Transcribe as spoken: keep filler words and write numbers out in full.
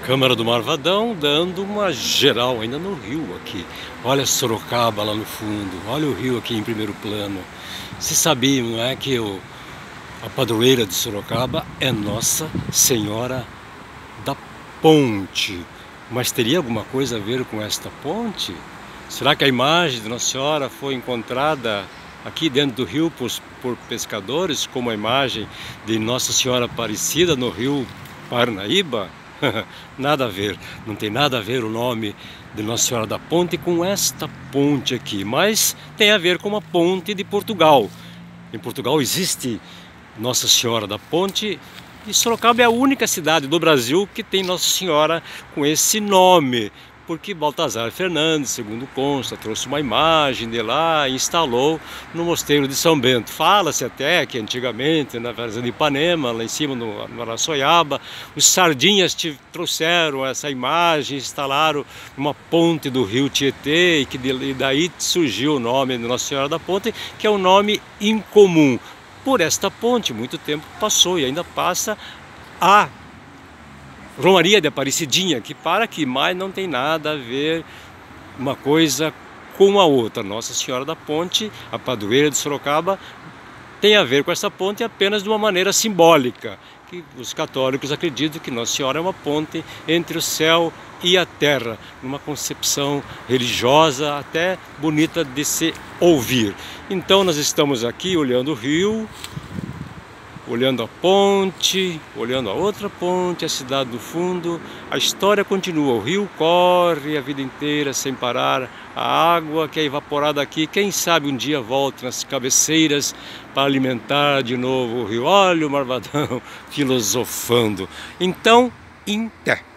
Câmara do Marvadão dando uma geral ainda no rio aqui. Olha Sorocaba lá no fundo, olha o rio aqui em primeiro plano. Vocês sabiam, não é, que o, a padroeira de Sorocaba é Nossa Senhora da Ponte. Mas teria alguma coisa a ver com esta ponte? Será que a imagem de Nossa Senhora foi encontrada aqui dentro do rio por, por pescadores, como a imagem de Nossa Senhora Aparecida no rio Parnaíba? Nada a ver, não tem nada a ver o nome de Nossa Senhora da Ponte com esta ponte aqui, mas tem a ver com uma ponte de Portugal. Em Portugal existe Nossa Senhora da Ponte e Sorocaba é a única cidade do Brasil que tem Nossa Senhora com esse nome, porque Baltazar Fernandes, segundo consta, trouxe uma imagem de lá e instalou no mosteiro de São Bento. Fala-se até que antigamente, na Fazenda de Ipanema, lá em cima no, no Araçoiaba, os sardinhas te, trouxeram essa imagem, instalaram uma ponte do rio Tietê, e que de, e daí surgiu o nome de Nossa Senhora da Ponte, que é um nome incomum. Por esta ponte, muito tempo passou e ainda passa a Romaria de Aparecidinha, que para que mais não tem nada a ver uma coisa com a outra. Nossa Senhora da Ponte, a padroeira de Sorocaba, tem a ver com essa ponte apenas de uma maneira simbólica, que os católicos acreditam que Nossa Senhora é uma ponte entre o céu e a terra, numa concepção religiosa até bonita de se ouvir. Então nós estamos aqui olhando o rio, olhando a ponte, olhando a outra ponte, a cidade do fundo. A história continua, o rio corre a vida inteira sem parar, a água que é evaporada aqui, quem sabe um dia volte nas cabeceiras para alimentar de novo o rio. Olha o Marvadão filosofando. Então, em pé.